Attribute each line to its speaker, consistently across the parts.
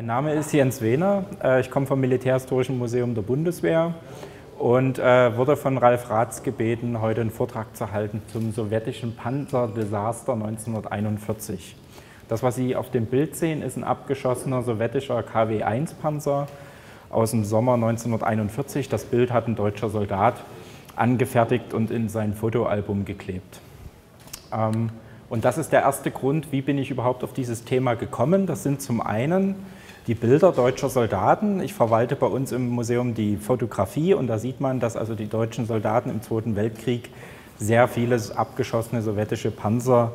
Speaker 1: Mein Name ist Jens Wehner, ich komme vom Militärhistorischen Museum der Bundeswehr und wurde von Ralf Raths gebeten, heute einen Vortrag zu halten zum sowjetischen Panzerdesaster 1941. Das, was Sie auf dem Bild sehen, ist ein abgeschossener sowjetischer KW-1-Panzer aus dem Sommer 1941. Das Bild hat ein deutscher Soldat angefertigt und in sein Fotoalbum geklebt. Und das ist der erste Grund, wie bin ich überhaupt auf dieses Thema gekommen. Das sind zum einen die Bilder deutscher Soldaten. Ich verwalte bei uns im Museum die Fotografie und da sieht man, dass also die deutschen Soldaten im Zweiten Weltkrieg sehr viele abgeschossene sowjetische Panzer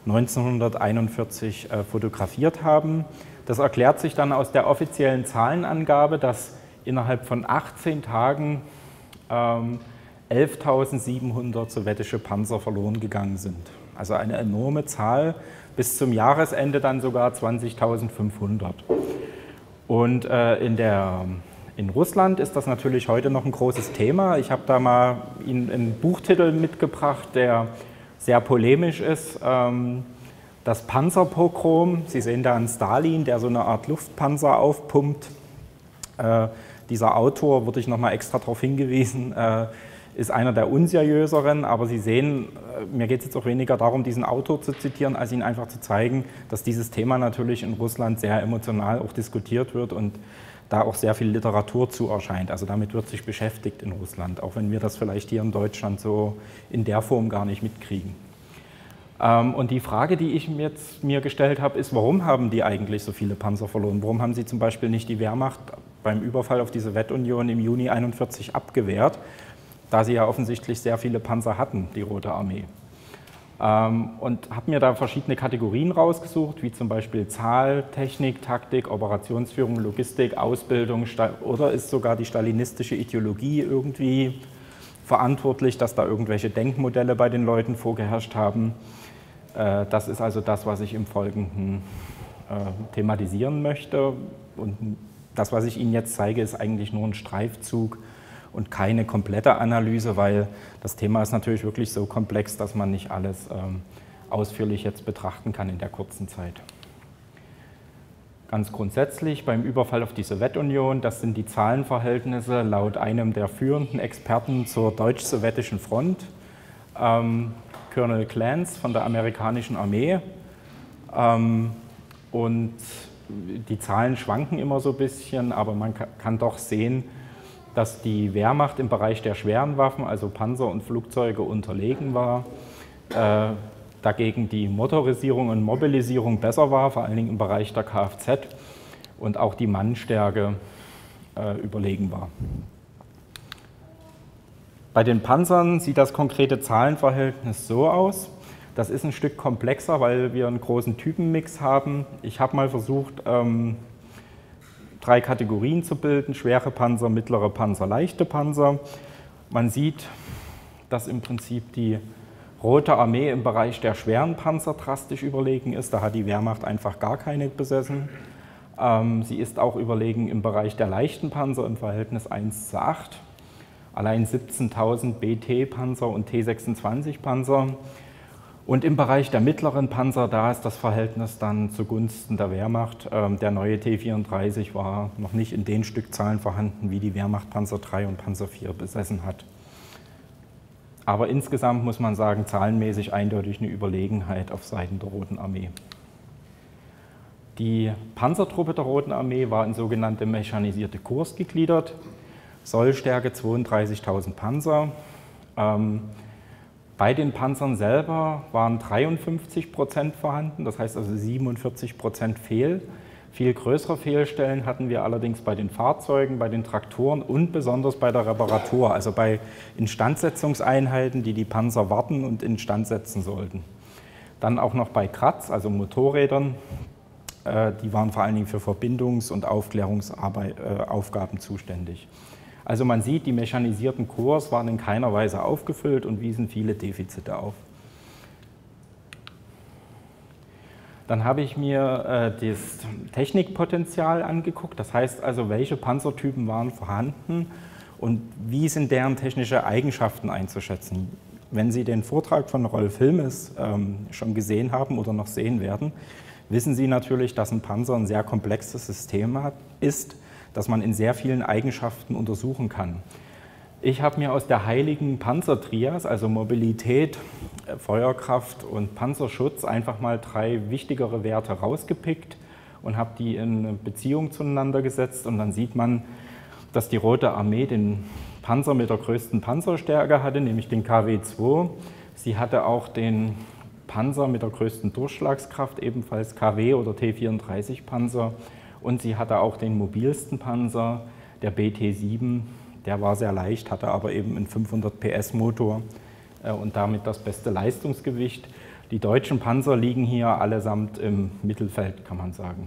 Speaker 1: 1941 fotografiert haben. Das erklärt sich dann aus der offiziellen Zahlenangabe, dass innerhalb von 18 Tagen 11.700 sowjetische Panzer verloren gegangen sind. Also eine enorme Zahl, bis zum Jahresende dann sogar 20.500. Und in Russland ist das natürlich heute noch ein großes Thema. Ich habe da mal Ihnen einen Buchtitel mitgebracht, der sehr polemisch ist. Das Panzerpogrom. Sie sehen da einen Stalin, der so eine Art Luftpanzer aufpumpt. Dieser Autor, wurde ich noch mal extra darauf hingewiesen, ist einer der unseriöseren, aber Sie sehen, mir geht es jetzt auch weniger darum, diesen Autor zu zitieren, als Ihnen einfach zu zeigen, dass dieses Thema natürlich in Russland sehr emotional auch diskutiert wird und da auch sehr viel Literatur zu erscheint. Also damit wird sich beschäftigt in Russland, auch wenn wir das vielleicht hier in Deutschland so in der Form gar nicht mitkriegen. Und die Frage, die ich mir gestellt habe, ist, warum haben die eigentlich so viele Panzer verloren? Warum haben sie zum Beispiel nicht die Wehrmacht beim Überfall auf die Sowjetunion im Juni 1941 abgewehrt, da sie ja offensichtlich sehr viele Panzer hatten, die Rote Armee. Und habe mir da verschiedene Kategorien rausgesucht, wie zum Beispiel Zahl, Technik, Taktik, Operationsführung, Logistik, Ausbildung oder ist sogar die stalinistische Ideologie irgendwie verantwortlich, dass da irgendwelche Denkmodelle bei den Leuten vorgeherrscht haben. Das ist also das, was ich im Folgenden thematisieren möchte. Und das, was ich Ihnen jetzt zeige, ist eigentlich nur ein Streifzug und keine komplette Analyse, weil das Thema ist natürlich wirklich so komplex, dass man nicht alles ausführlich jetzt betrachten kann in der kurzen Zeit. Ganz grundsätzlich beim Überfall auf die Sowjetunion, das sind die Zahlenverhältnisse laut einem der führenden Experten zur deutsch-sowjetischen Front, Colonel Clance von der amerikanischen Armee. Und die Zahlen schwanken immer so ein bisschen, aber man kann doch sehen, dass die Wehrmacht im Bereich der schweren Waffen, also Panzer und Flugzeuge, unterlegen war, dagegen die Motorisierung und Mobilisierung besser war, vor allen Dingen im Bereich der Kfz, und auch die Mannstärke überlegen war. Bei den Panzern sieht das konkrete Zahlenverhältnis so aus. Das ist ein Stück komplexer, weil wir einen großen Typenmix haben. Ich habe mal versucht, 3 Kategorien zu bilden: schwere Panzer, mittlere Panzer, leichte Panzer. Man sieht, dass im Prinzip die Rote Armee im Bereich der schweren Panzer drastisch überlegen ist. Da hat die Wehrmacht einfach gar keine besessen. Sie ist auch überlegen im Bereich der leichten Panzer im Verhältnis 1:8. Allein 17.000 BT-Panzer und T-26-Panzer. Und im Bereich der mittleren Panzer, da ist das Verhältnis dann zugunsten der Wehrmacht. Der neue T-34 war noch nicht in den Stückzahlen vorhanden, wie die Wehrmacht Panzer III und Panzer IV besessen hat. Aber insgesamt muss man sagen, zahlenmäßig eindeutig eine Überlegenheit auf Seiten der Roten Armee. Die Panzertruppe der Roten Armee war in sogenannte mechanisierte Korps gegliedert, Sollstärke 32.000 Panzer. Bei den Panzern selber waren 53% vorhanden, das heißt also 47% Fehl. Viel größere Fehlstellen hatten wir allerdings bei den Fahrzeugen, bei den Traktoren und besonders bei der Reparatur, also bei Instandsetzungseinheiten, die die Panzer warten und instand setzen sollten. Dann auch noch bei Kratz, also Motorrädern, die waren vor allen Dingen für Verbindungs- und Aufklärungsaufgaben zuständig. Also man sieht, die mechanisierten Korps waren in keiner Weise aufgefüllt und wiesen viele Defizite auf. Dann habe ich mir das Technikpotenzial angeguckt, das heißt also, welche Panzertypen waren vorhanden und wie sind deren technische Eigenschaften einzuschätzen. Wenn Sie den Vortrag von Rolf Hilmes schon gesehen haben oder noch sehen werden, wissen Sie natürlich, dass ein Panzer ein sehr komplexes System ist, das man in sehr vielen Eigenschaften untersuchen kann. Ich habe mir aus der heiligen Panzertrias, also Mobilität, Feuerkraft und Panzerschutz, einfach mal 3 wichtigere Werte rausgepickt und habe die in Beziehung zueinander gesetzt. Und dann sieht man, dass die Rote Armee den Panzer mit der größten Panzerstärke hatte, nämlich den KW-2. Sie hatte auch den Panzer mit der größten Durchschlagskraft, ebenfalls KW- oder T-34-Panzer. Und sie hatte auch den mobilsten Panzer, der BT-7. Der war sehr leicht, hatte aber eben einen 500 PS Motor und damit das beste Leistungsgewicht. Die deutschen Panzer liegen hier allesamt im Mittelfeld, kann man sagen.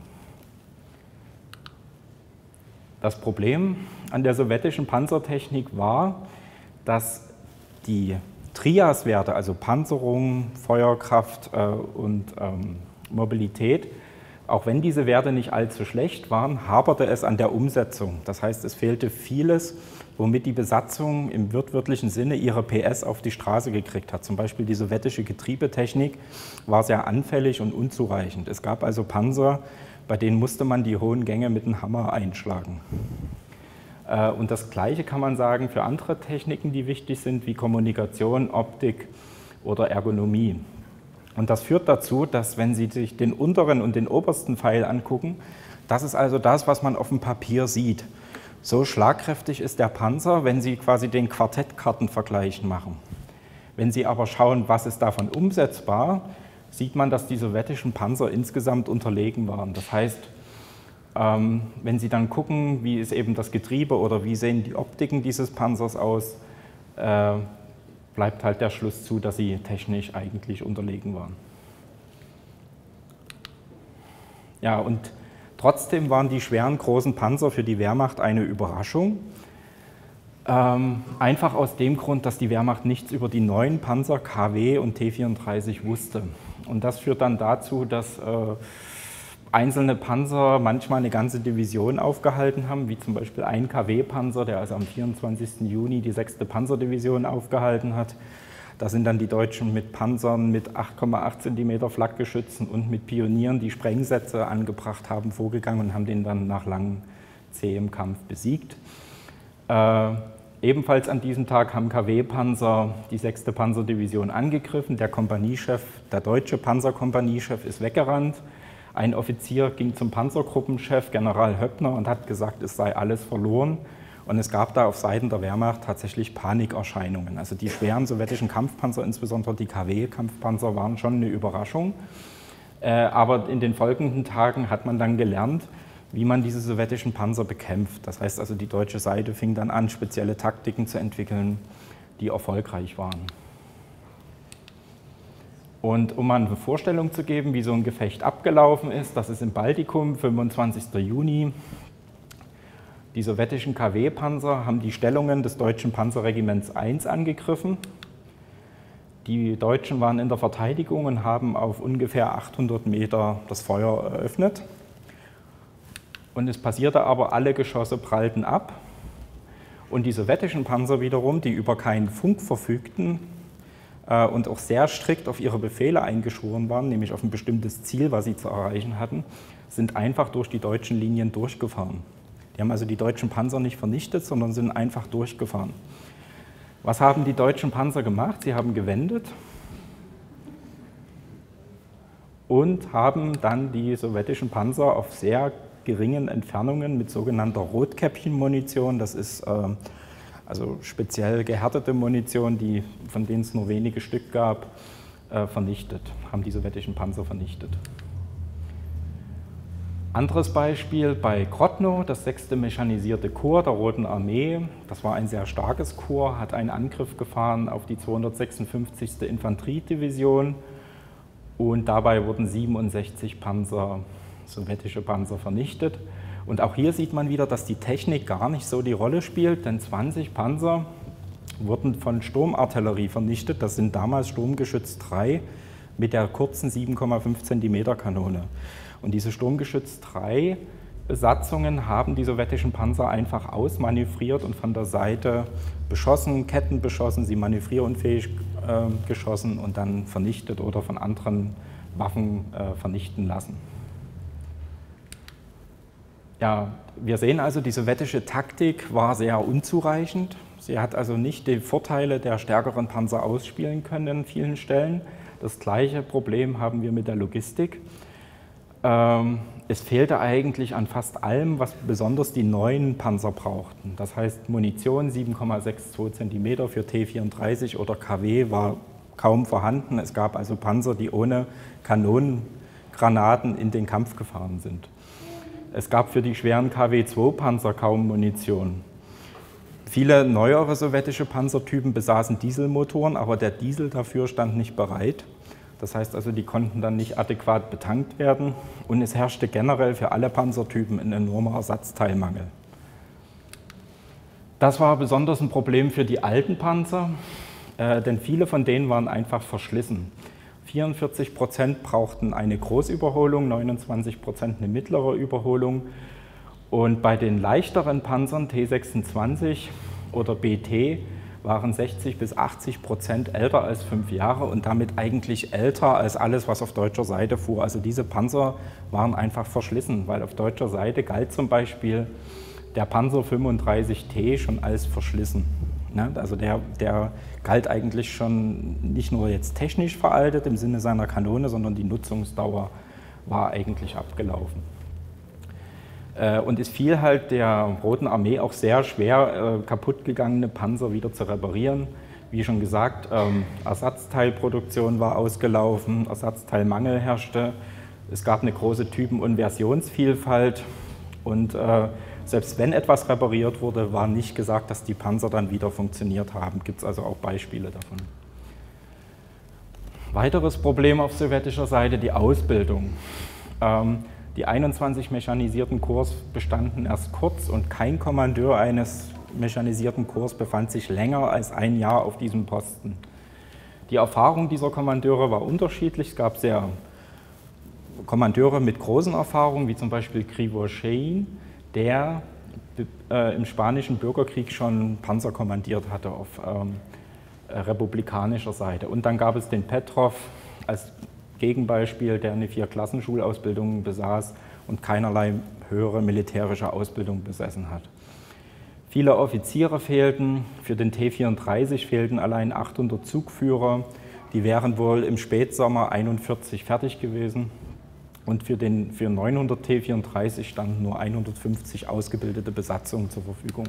Speaker 1: Das Problem an der sowjetischen Panzertechnik war, dass die Trias-Werte, also Panzerung, Feuerkraft und Mobilität, auch wenn diese Werte nicht allzu schlecht waren, haperte es an der Umsetzung. Das heißt, es fehlte vieles, womit die Besatzung im wortwörtlichen Sinne ihre PS auf die Straße gekriegt hat. Zum Beispiel die sowjetische Getriebetechnik war sehr anfällig und unzureichend. Es gab also Panzer, bei denen musste man die hohen Gänge mit einem Hammer einschlagen. Und das Gleiche kann man sagen für andere Techniken, die wichtig sind, wie Kommunikation, Optik oder Ergonomie. Und das führt dazu, dass, wenn Sie sich den unteren und den obersten Pfeil angucken, das ist also das, was man auf dem Papier sieht. So schlagkräftig ist der Panzer, wenn Sie quasi den Quartettkartenvergleichen machen. Wenn Sie aber schauen, was ist davon umsetzbar, sieht man, dass die sowjetischen Panzer insgesamt unterlegen waren. Das heißt, wenn Sie dann gucken, wie ist eben das Getriebe oder wie sehen die Optiken dieses Panzers aus, bleibt halt der Schluss zu, dass sie technisch eigentlich unterlegen waren. Ja, und trotzdem waren die schweren, großen Panzer für die Wehrmacht eine Überraschung. Einfach aus dem Grund, dass die Wehrmacht nichts über die neuen Panzer KW und T-34 wusste. Und das führt dann dazu, dass einzelne Panzer manchmal eine ganze Division aufgehalten haben, wie zum Beispiel ein KW-Panzer, der also am 24. Juni die 6. Panzerdivision aufgehalten hat. Da sind dann die Deutschen mit Panzern mit 8,8 cm Flakgeschützen und mit Pionieren, die Sprengsätze angebracht haben, vorgegangen und haben den dann nach langem zähem Kampf besiegt. Ebenfalls an diesem Tag haben KW-Panzer die 6. Panzerdivision angegriffen. Der Kompaniechef, der deutsche Panzerkompaniechef ist weggerannt. Ein Offizier ging zum Panzergruppenchef, General Höppner, und hat gesagt, es sei alles verloren. Und es gab da auf Seiten der Wehrmacht tatsächlich Panikerscheinungen. Also die schweren sowjetischen Kampfpanzer, insbesondere die KW-Kampfpanzer, waren schon eine Überraschung. Aber in den folgenden Tagen hat man dann gelernt, wie man diese sowjetischen Panzer bekämpft. Das heißt also, die deutsche Seite fing dann an, spezielle Taktiken zu entwickeln, die erfolgreich waren. Und um mal eine Vorstellung zu geben, wie so ein Gefecht abgelaufen ist, das ist im Baltikum, 25. Juni. Die sowjetischen KW-Panzer haben die Stellungen des deutschen Panzerregiments 1 angegriffen. Die Deutschen waren in der Verteidigung und haben auf ungefähr 800 Meter das Feuer eröffnet. Und es passierte aber, alle Geschosse prallten ab. Und die sowjetischen Panzer wiederum, die über keinen Funk verfügten, und auch sehr strikt auf ihre Befehle eingeschworen waren, nämlich auf ein bestimmtes Ziel, was sie zu erreichen hatten, sind einfach durch die deutschen Linien durchgefahren. Die haben also die deutschen Panzer nicht vernichtet, sondern sind einfach durchgefahren. Was haben die deutschen Panzer gemacht? Sie haben gewendet und haben dann die sowjetischen Panzer auf sehr geringen Entfernungen mit sogenannter Rotkäppchenmunition, das ist also speziell gehärtete Munition, von denen es nur wenige Stück gab, vernichtet, haben die sowjetischen Panzer vernichtet. Anderes Beispiel bei Grodno, das 6. Mechanisierte Korps der Roten Armee. Das war ein sehr starkes Korps, hat einen Angriff gefahren auf die 256. Infanteriedivision und dabei wurden 67 Panzer, sowjetische Panzer, vernichtet. Und auch hier sieht man wieder, dass die Technik gar nicht so die Rolle spielt, denn 20 Panzer wurden von Sturmartillerie vernichtet. Das sind damals Sturmgeschütz 3 mit der kurzen 7,5 cm Kanone. Und diese Sturmgeschütz 3 Besatzungen haben die sowjetischen Panzer einfach ausmanövriert und von der Seite beschossen, Ketten beschossen, sie manövrierunfähig geschossen und dann vernichtet oder von anderen Waffen vernichten lassen. Ja, wir sehen also, die sowjetische Taktik war sehr unzureichend. Sie hat also nicht die Vorteile der stärkeren Panzer ausspielen können an vielen Stellen. Das gleiche Problem haben wir mit der Logistik. Es fehlte eigentlich an fast allem, was besonders die neuen Panzer brauchten. Das heißt, Munition 7,62 cm für T-34 oder KW war kaum vorhanden. Es gab also Panzer, die ohne Kanonengranaten in den Kampf gefahren sind. Es gab für die schweren KW-2-Panzer kaum Munition. Viele neuere sowjetische Panzertypen besaßen Dieselmotoren, aber der Diesel dafür stand nicht bereit. Das heißt also, die konnten dann nicht adäquat betankt werden und es herrschte generell für alle Panzertypen ein enormer Ersatzteilmangel. Das war besonders ein Problem für die alten Panzer, denn viele von denen waren einfach verschlissen. 44% brauchten eine Großüberholung, 29% eine mittlere Überholung. Und bei den leichteren Panzern, T26 oder BT, waren 60 bis 80% älter als 5 Jahre und damit eigentlich älter als alles, was auf deutscher Seite fuhr. Also diese Panzer waren einfach verschlissen, weil auf deutscher Seite galt zum Beispiel der Panzer 35T schon als verschlissen. Also der galt eigentlich schon nicht nur jetzt technisch veraltet im Sinne seiner Kanone, sondern die Nutzungsdauer war eigentlich abgelaufen. Und es fiel halt der Roten Armee auch sehr schwer, kaputtgegangene Panzer wieder zu reparieren. Wie schon gesagt, Ersatzteilproduktion war ausgelaufen, Ersatzteilmangel herrschte, es gab eine große Typen- und Versionsvielfalt und selbst wenn etwas repariert wurde, war nicht gesagt, dass die Panzer dann wieder funktioniert haben. Gibt es also auch Beispiele davon. Weiteres Problem auf sowjetischer Seite, die Ausbildung. Die 21 mechanisierten Korps bestanden erst kurz und kein Kommandeur eines mechanisierten Korps befand sich länger als ein Jahr auf diesem Posten. Die Erfahrung dieser Kommandeure war unterschiedlich. Es gab sehr Kommandeure mit großen Erfahrungen, wie zum Beispiel Krivoshein, der im Spanischen Bürgerkrieg schon Panzer kommandiert hatte auf republikanischer Seite. Und dann gab es den Petrov als Gegenbeispiel, der eine 4-Klassenschulausbildung besaß und keinerlei höhere militärische Ausbildung besessen hat. Viele Offiziere fehlten, für den T-34 fehlten allein 800 Zugführer, die wären wohl im Spätsommer 41 fertig gewesen und für 900 T-34 standen nur 150 ausgebildete Besatzungen zur Verfügung.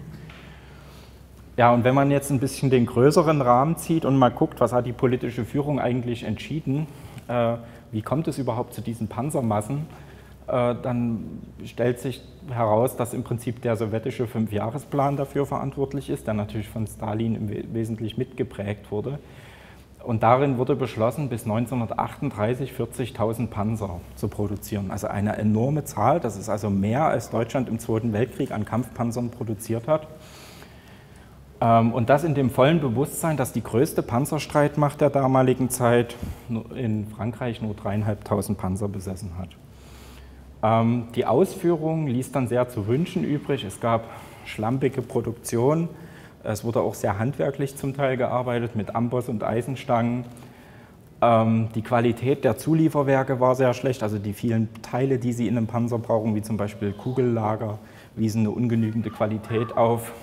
Speaker 1: Ja, und wenn man jetzt ein bisschen den größeren Rahmen zieht und mal guckt, was hat die politische Führung eigentlich entschieden, wie kommt es überhaupt zu diesen Panzermassen, dann stellt sich heraus, dass im Prinzip der sowjetische 5-Jahresplan dafür verantwortlich ist, der natürlich von Stalin im Wesentlichen mitgeprägt wurde. Und darin wurde beschlossen, bis 1938 40.000 Panzer zu produzieren. Also eine enorme Zahl, das ist also mehr, als Deutschland im Zweiten Weltkrieg an Kampfpanzern produziert hat. Und das in dem vollen Bewusstsein, dass die größte Panzerstreitmacht der damaligen Zeit in Frankreich nur 3.500 Panzer besessen hat. Die Ausführung ließ dann sehr zu wünschen übrig. Es gab schlampige Produktion. Es wurde auch sehr handwerklich zum Teil gearbeitet mit Amboss und Eisenstangen. Die Qualität der Zulieferwerke war sehr schlecht. Also die vielen Teile, die Sie in einem Panzer brauchen, wie zum Beispiel Kugellager, wiesen eine ungenügende Qualität auf.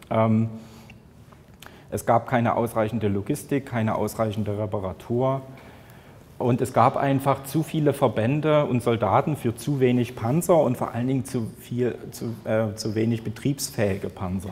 Speaker 1: Es gab keine ausreichende Logistik, keine ausreichende Reparatur und es gab einfach zu viele Verbände und Soldaten für zu wenig Panzer und vor allen Dingen zu wenig betriebsfähige Panzer.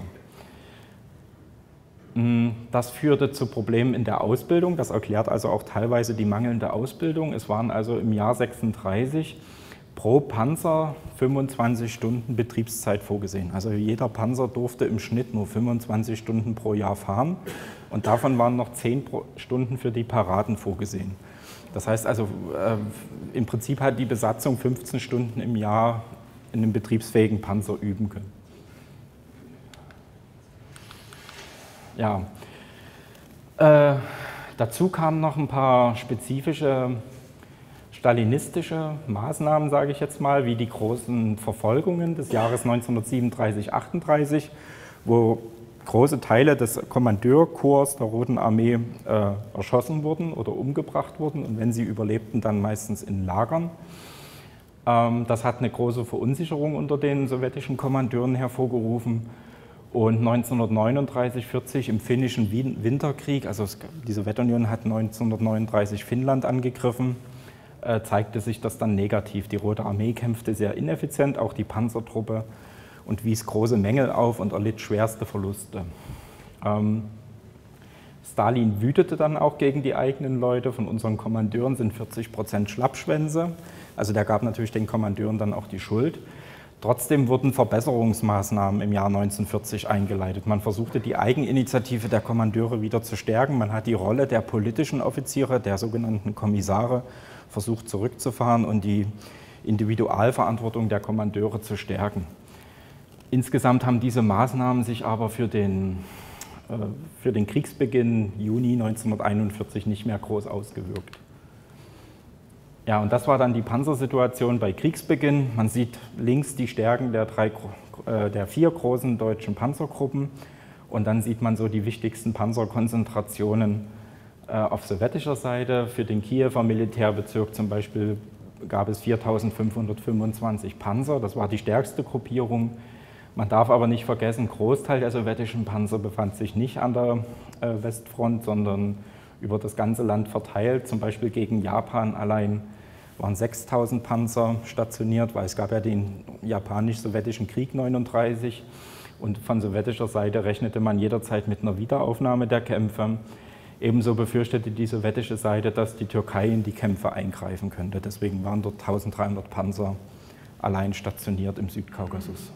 Speaker 1: Das führte zu Problemen in der Ausbildung, das erklärt also auch teilweise die mangelnde Ausbildung. Es waren also im Jahr 36 pro Panzer 25 Stunden Betriebszeit vorgesehen. Also jeder Panzer durfte im Schnitt nur 25 Stunden pro Jahr fahren und davon waren noch 10 Stunden für die Paraden vorgesehen. Das heißt also, im Prinzip hat die Besatzung 15 Stunden im Jahr in einem betriebsfähigen Panzer üben können. Ja, dazu kamen noch ein paar spezifische stalinistische Maßnahmen, sage ich jetzt mal, wie die großen Verfolgungen des Jahres 1937/38, wo große Teile des Kommandeurkorps der Roten Armee erschossen wurden oder umgebracht wurden und wenn sie überlebten, dann meistens in Lagern. Das hat eine große Verunsicherung unter den sowjetischen Kommandeuren hervorgerufen. Und 1939/40 im finnischen Winterkrieg, also die Sowjetunion hat 1939 Finnland angegriffen, zeigte sich das dann negativ. Die Rote Armee kämpfte sehr ineffizient, auch die Panzertruppe, und wies große Mängel auf und erlitt schwerste Verluste. Stalin wütete dann auch gegen die eigenen Leute. Von unseren Kommandeuren sind 40% Schlappschwänze. Also der gab natürlich den Kommandeuren dann auch die Schuld. Trotzdem wurden Verbesserungsmaßnahmen im Jahr 1940 eingeleitet. Man versuchte, die Eigeninitiative der Kommandeure wieder zu stärken. Man hat die Rolle der politischen Offiziere, der sogenannten Kommissare, versucht zurückzufahren und die Individualverantwortung der Kommandeure zu stärken. Insgesamt haben diese Maßnahmen sich aber für den Kriegsbeginn Juni 1941 nicht mehr groß ausgewirkt. Ja, und das war dann die Panzersituation bei Kriegsbeginn. Man sieht links die Stärken der 4 großen deutschen Panzergruppen und dann sieht man so die wichtigsten Panzerkonzentrationen auf sowjetischer Seite. Für den Kiewer Militärbezirk zum Beispiel gab es 4.525 Panzer, das war die stärkste Gruppierung. Man darf aber nicht vergessen, ein Großteil der sowjetischen Panzer befand sich nicht an der Westfront, sondern über das ganze Land verteilt. Zum Beispiel gegen Japan allein waren 6.000 Panzer stationiert, weil es gab ja den japanisch-sowjetischen Krieg 1939 und von sowjetischer Seite rechnete man jederzeit mit einer Wiederaufnahme der Kämpfe. Ebenso befürchtete die sowjetische Seite, dass die Türkei in die Kämpfe eingreifen könnte. Deswegen waren dort 1.300 Panzer allein stationiert im Südkaukasus.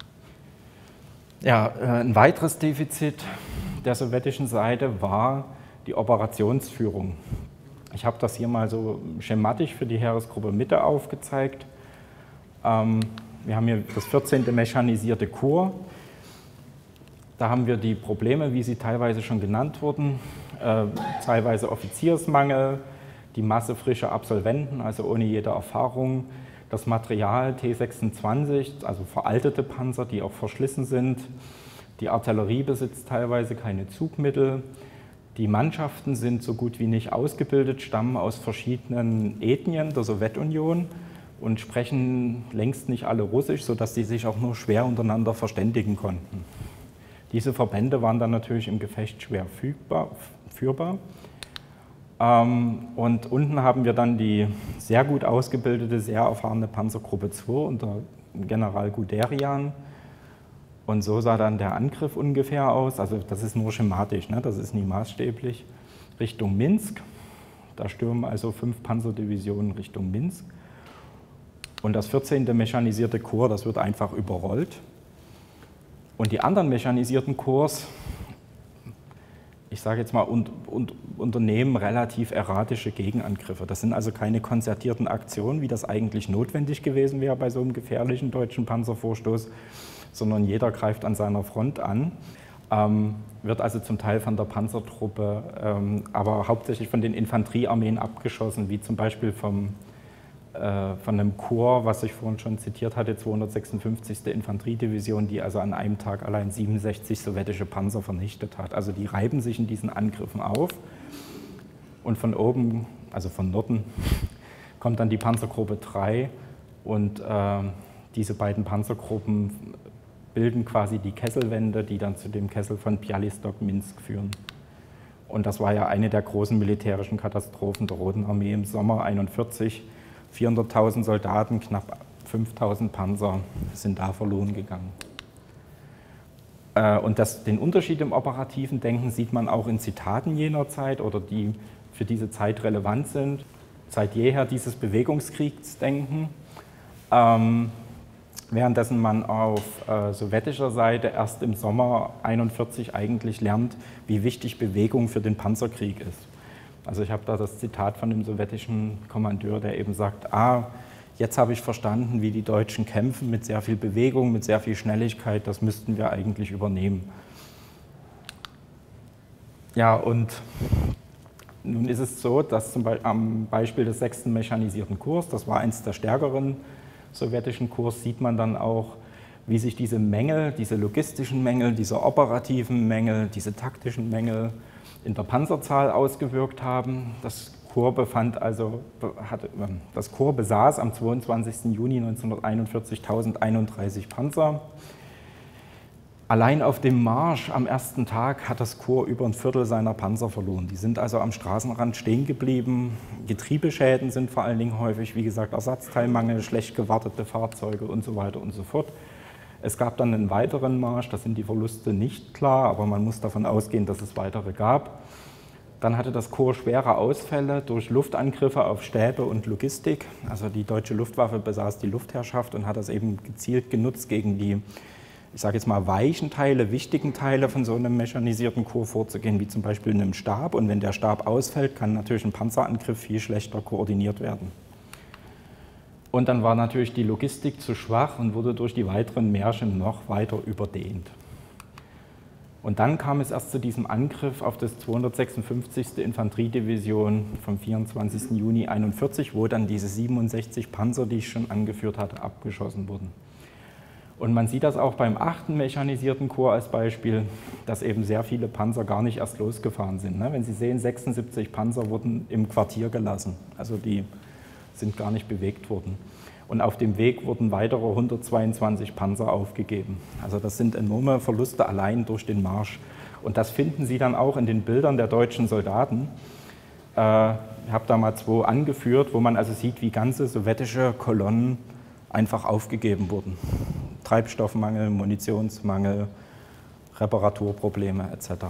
Speaker 1: Ja, ein weiteres Defizit der sowjetischen Seite war die Operationsführung. Ich habe das hier mal so schematisch für die Heeresgruppe Mitte aufgezeigt. Wir haben hier das 14. Mechanisierte Korps. Da haben wir die Probleme, wie sie teilweise schon genannt wurden, teilweise Offiziersmangel, die Masse frischer Absolventen, also ohne jede Erfahrung, das Material T-26, also veraltete Panzer, die auch verschlissen sind, die Artillerie besitzt teilweise keine Zugmittel. Die Mannschaften sind so gut wie nicht ausgebildet, stammen aus verschiedenen Ethnien der Sowjetunion und sprechen längst nicht alle Russisch, sodass sie sich auch nur schwer untereinander verständigen konnten. Diese Verbände waren dann natürlich im Gefecht schwer führbar. Und unten haben wir dann die sehr gut ausgebildete, sehr erfahrene Panzergruppe 2 unter General Guderian. Und so sah dann der Angriff ungefähr aus, also das ist nur schematisch, ne? Das ist nie maßstäblich, Richtung Minsk. Da stürmen also 5 Panzerdivisionen Richtung Minsk. Und das 14. Mechanisierte Korps, das wird einfach überrollt. Und die anderen mechanisierten Korps, ich sage jetzt mal, unternehmen relativ erratische Gegenangriffe. Das sind also keine konzertierten Aktionen, wie das eigentlich notwendig gewesen wäre bei so einem gefährlichen deutschen Panzervorstoß, sondern jeder greift an seiner Front an, wird also zum Teil von der Panzertruppe, aber hauptsächlich von den Infanteriearmeen abgeschossen, wie zum Beispiel von einem Korps, was ich vorhin schon zitiert hatte, 256. Infanteriedivision, die also an einem Tag allein 67 sowjetische Panzer vernichtet hat. Also die reiben sich in diesen Angriffen auf und von oben, also von Norden, kommt dann die Panzergruppe 3 und diese beiden Panzergruppen bilden quasi die Kesselwände, die dann zu dem Kessel von Bialystok-Minsk führen. Und das war ja eine der großen militärischen Katastrophen der Roten Armee im Sommer 1941. 400.000 Soldaten, knapp 5.000 Panzer sind da verloren gegangen. Und den Unterschied im operativen Denken sieht man auch in Zitaten jener Zeit oder die für diese Zeit relevant sind. Seit jeher dieses Bewegungskriegsdenken. Währenddessen man auf sowjetischer Seite erst im Sommer 1941 eigentlich lernt, wie wichtig Bewegung für den Panzerkrieg ist. Also ich habe da das Zitat von dem sowjetischen Kommandeur, der eben sagt, jetzt habe ich verstanden, wie die Deutschen kämpfen, mit sehr viel Bewegung, mit sehr viel Schnelligkeit, das müssten wir eigentlich übernehmen. Ja, und nun ist es so, dass am Beispiel des 6. Mechanisierten Korps, das war eins der stärkeren sowjetischen Korps, sieht man dann auch, wie sich diese Mängel, diese logistischen Mängel, diese operativen Mängel, diese taktischen Mängel in der Panzerzahl ausgewirkt haben. Das Das Korps besaß am 22. Juni 1941 1031 Panzer. Allein auf dem Marsch am ersten Tag hat das Korps über ein Viertel seiner Panzer verloren. Die sind also am Straßenrand stehen geblieben. Getriebeschäden sind vor allen Dingen häufig, wie gesagt, Ersatzteilmangel, schlecht gewartete Fahrzeuge und so weiter und so fort. Es gab dann einen weiteren Marsch, da sind die Verluste nicht klar, aber man muss davon ausgehen, dass es weitere gab. Dann hatte das Korps schwere Ausfälle durch Luftangriffe auf Stäbe und Logistik. Also die deutsche Luftwaffe besaß die Luftherrschaft und hat das eben gezielt genutzt, gegen die, ich sage jetzt mal, weichen Teile, wichtigen Teile von so einem mechanisierten Korps vorzugehen, wie zum Beispiel einem Stab. Und wenn der Stab ausfällt, kann natürlich ein Panzerangriff viel schlechter koordiniert werden. Und dann war natürlich die Logistik zu schwach und wurde durch die weiteren Märsche noch weiter überdehnt. Und dann kam es erst zu diesem Angriff auf das 256. Infanteriedivision vom 24. Juni 1941, wo dann diese 67 Panzer, die ich schon angeführt hatte, abgeschossen wurden. Und man sieht das auch beim 8. Mechanisierten Korps als Beispiel, dass eben sehr viele Panzer gar nicht erst losgefahren sind. Wenn Sie sehen, 76 Panzer wurden im Quartier gelassen, also die sind gar nicht bewegt worden. Und auf dem Weg wurden weitere 122 Panzer aufgegeben. Also das sind enorme Verluste allein durch den Marsch. Und das finden Sie dann auch in den Bildern der deutschen Soldaten. Ich habe da mal 2 angeführt, wo man also sieht, wie ganze sowjetische Kolonnen einfach aufgegeben wurden. Treibstoffmangel, Munitionsmangel, Reparaturprobleme etc.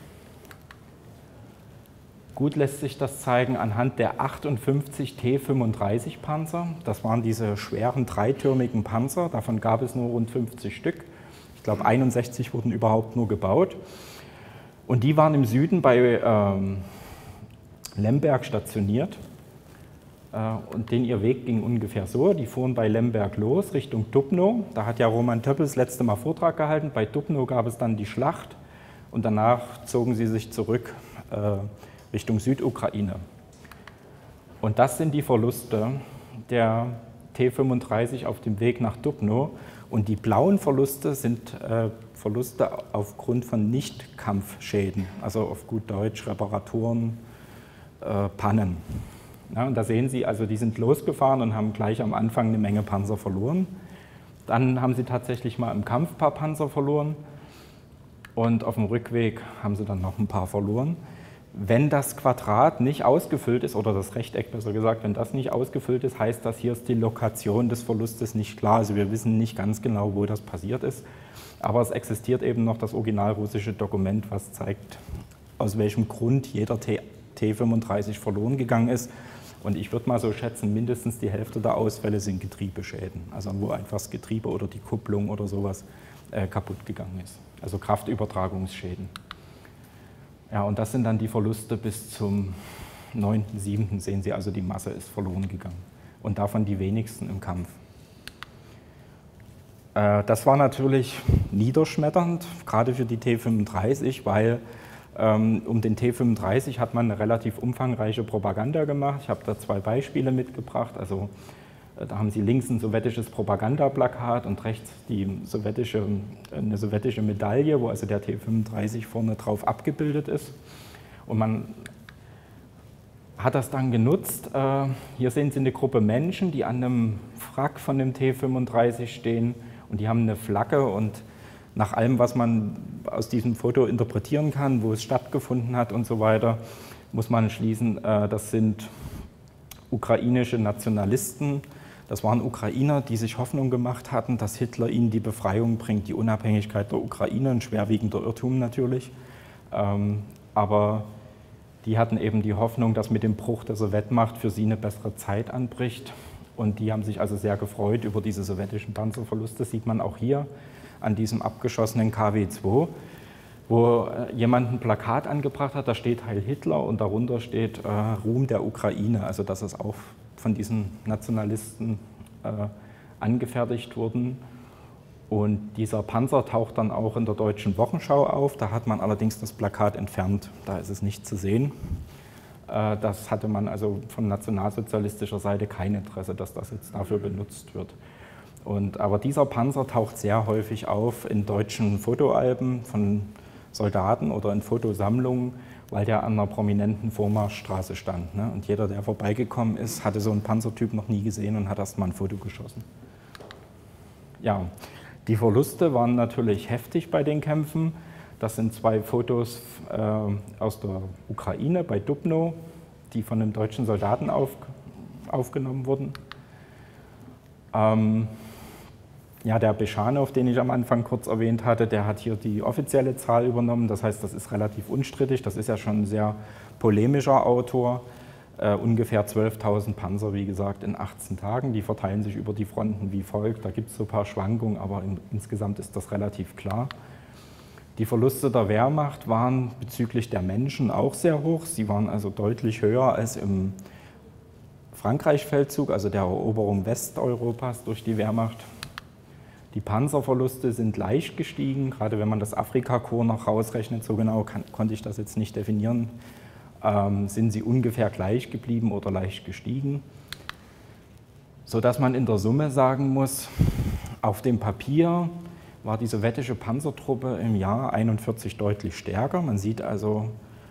Speaker 1: Gut lässt sich das zeigen anhand der 58 T-35 Panzer. Das waren diese schweren dreitürmigen Panzer, davon gab es nur rund 50 Stück. Ich glaube 61 wurden überhaupt nur gebaut. Und die waren im Süden bei Lemberg stationiert. Und ihr Weg ging ungefähr so, die fuhren bei Lemberg los Richtung Dubno. Da hat ja Roman Töppel das letzte Mal Vortrag gehalten. Bei Dubno gab es dann die Schlacht und danach zogen sie sich zurück Richtung Südukraine. Und das sind die Verluste der T-35 auf dem Weg nach Dubno. Und die blauen Verluste sind Verluste aufgrund von Nicht-Kampfschäden, also auf gut Deutsch Reparaturen, Pannen. Ja, und da sehen Sie, also die sind losgefahren und haben gleich am Anfang eine Menge Panzer verloren. Dann haben sie tatsächlich mal im Kampf ein paar Panzer verloren und auf dem Rückweg haben sie dann noch ein paar verloren. Wenn das Quadrat nicht ausgefüllt ist, oder das Rechteck besser gesagt, wenn das nicht ausgefüllt ist, heißt das, hier ist die Lokation des Verlustes nicht klar. Also wir wissen nicht ganz genau, wo das passiert ist. Aber es existiert eben noch das originalrussische Dokument, was zeigt, aus welchem Grund jeder T-35 verloren gegangen ist. Und ich würde mal so schätzen, mindestens die Hälfte der Ausfälle sind Getriebeschäden. Also wo einfach das Getriebe oder die Kupplung oder sowas kaputt gegangen ist. Also Kraftübertragungsschäden. Ja, und das sind dann die Verluste bis zum 9.7. sehen Sie, also die Masse ist verloren gegangen. Und davon die wenigsten im Kampf. Das war natürlich niederschmetternd, gerade für die T-35, weil um den T-35 hat man eine relativ umfangreiche Propaganda gemacht. Ich habe da 2 Beispiele mitgebracht. Also da haben Sie links ein sowjetisches Propagandaplakat und rechts eine sowjetische Medaille, wo also der T-35 vorne drauf abgebildet ist. Und man hat das dann genutzt. Hier sehen Sie eine Gruppe Menschen, die an einem Wrack von dem T-35 stehen und die haben eine Flagge und nach allem, was man aus diesem Foto interpretieren kann, wo es stattgefunden hat und so weiter, muss man schließen, das sind ukrainische Nationalisten. Das waren Ukrainer, die sich Hoffnung gemacht hatten, dass Hitler ihnen die Befreiung bringt, die Unabhängigkeit der Ukraine, ein schwerwiegender Irrtum natürlich. Aber die hatten eben die Hoffnung, dass mit dem Bruch der Sowjetmacht für sie eine bessere Zeit anbricht. Und die haben sich also sehr gefreut über diese sowjetischen Panzerverluste. Das sieht man auch hier an diesem abgeschossenen KW-2, wo jemand ein Plakat angebracht hat, da steht Heil Hitler und darunter steht Ruhm der Ukraine. Also das ist auch von diesen Nationalisten angefertigt wurden. Und dieser Panzer taucht dann auch in der Deutschen Wochenschau auf. Da hat man allerdings das Plakat entfernt, da ist es nicht zu sehen. Das hatte man also von nationalsozialistischer Seite kein Interesse, dass das jetzt dafür benutzt wird. Aber dieser Panzer taucht sehr häufig auf in deutschen Fotoalben von Soldaten oder in Fotosammlungen, weil der an einer prominenten Vormarschstraße stand. Ne? Und jeder, der vorbeigekommen ist, hatte so einen Panzertyp noch nie gesehen und hat erst mal ein Foto geschossen. Ja, die Verluste waren natürlich heftig bei den Kämpfen. Das sind 2 Fotos aus der Ukraine bei Dubno, die von einem deutschen Soldaten aufgenommen wurden. Ja, der Beschanow, den ich am Anfang kurz erwähnt hatte, der hat hier die offizielle Zahl übernommen. Das heißt, das ist relativ unstrittig. Das ist ja schon ein sehr polemischer Autor. Ungefähr 12.000 Panzer, wie gesagt, in 18 Tagen. Die verteilen sich über die Fronten wie folgt. Da gibt es so ein paar Schwankungen, aber insgesamt ist das relativ klar. Die Verluste der Wehrmacht waren bezüglich der Menschen auch sehr hoch. Sie waren also deutlich höher als im Frankreich-Feldzug, also der Eroberung Westeuropas durch die Wehrmacht. Die Panzerverluste sind leicht gestiegen, gerade wenn man das Afrikakorps noch rausrechnet, so genau konnte ich das jetzt nicht definieren, sind sie ungefähr gleich geblieben oder leicht gestiegen, sodass man in der Summe sagen muss, auf dem Papier war die sowjetische Panzertruppe im Jahr 41 deutlich stärker. Man sieht also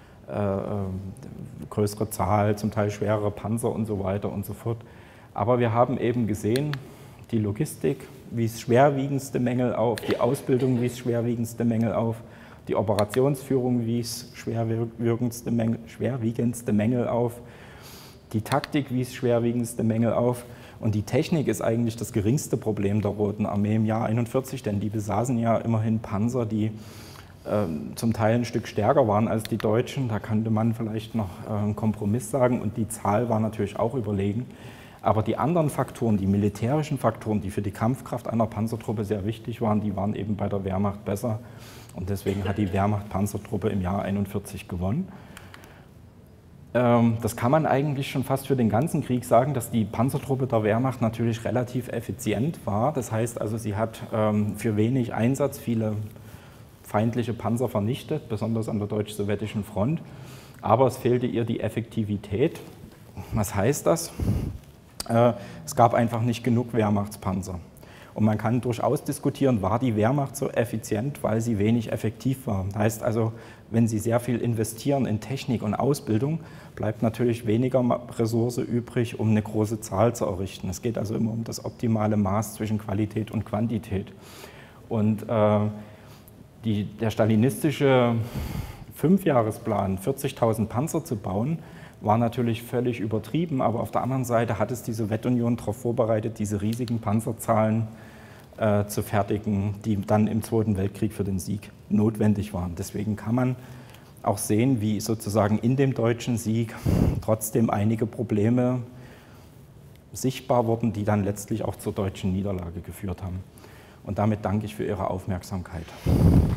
Speaker 1: größere Zahl, zum Teil schwerere Panzer und so weiter und so fort. Aber wir haben eben gesehen, die Logistik wies schwerwiegendste Mängel auf, die Ausbildung wies schwerwiegendste Mängel auf, die Operationsführung wies schwerwiegendste Mängel auf, die Taktik wies schwerwiegendste Mängel auf und die Technik ist eigentlich das geringste Problem der Roten Armee im Jahr 41, denn die besaßen ja immerhin Panzer, die zum Teil ein Stück stärker waren als die Deutschen. Da könnte man vielleicht noch einen Kompromiss sagen und die Zahl war natürlich auch überlegen. Aber die anderen Faktoren, die militärischen Faktoren, die für die Kampfkraft einer Panzertruppe sehr wichtig waren, die waren eben bei der Wehrmacht besser. Und deswegen hat die Wehrmacht-Panzertruppe im Jahr 41 gewonnen. Das kann man eigentlich schon fast für den ganzen Krieg sagen, dass die Panzertruppe der Wehrmacht natürlich relativ effizient war. Das heißt also, sie hat für wenig Einsatz viele feindliche Panzer vernichtet, besonders an der deutsch-sowjetischen Front. Aber es fehlte ihr die Effektivität. Was heißt das? Es gab einfach nicht genug Wehrmachtspanzer. Und man kann durchaus diskutieren, war die Wehrmacht so effizient, weil sie wenig effektiv war. Das heißt also, wenn Sie sehr viel investieren in Technik und Ausbildung, bleibt natürlich weniger Ressource übrig, um eine große Zahl zu errichten. Es geht also immer um das optimale Maß zwischen Qualität und Quantität. Und der stalinistische 5-Jahresplan, 40.000 Panzer zu bauen, war natürlich völlig übertrieben, aber auf der anderen Seite hat es die Sowjetunion darauf vorbereitet, diese riesigen Panzerzahlen zu fertigen, die dann im Zweiten Weltkrieg für den Sieg notwendig waren. Deswegen kann man auch sehen, wie sozusagen in dem deutschen Sieg trotzdem einige Probleme sichtbar wurden, die dann letztlich auch zur deutschen Niederlage geführt haben. Und damit danke ich für Ihre Aufmerksamkeit.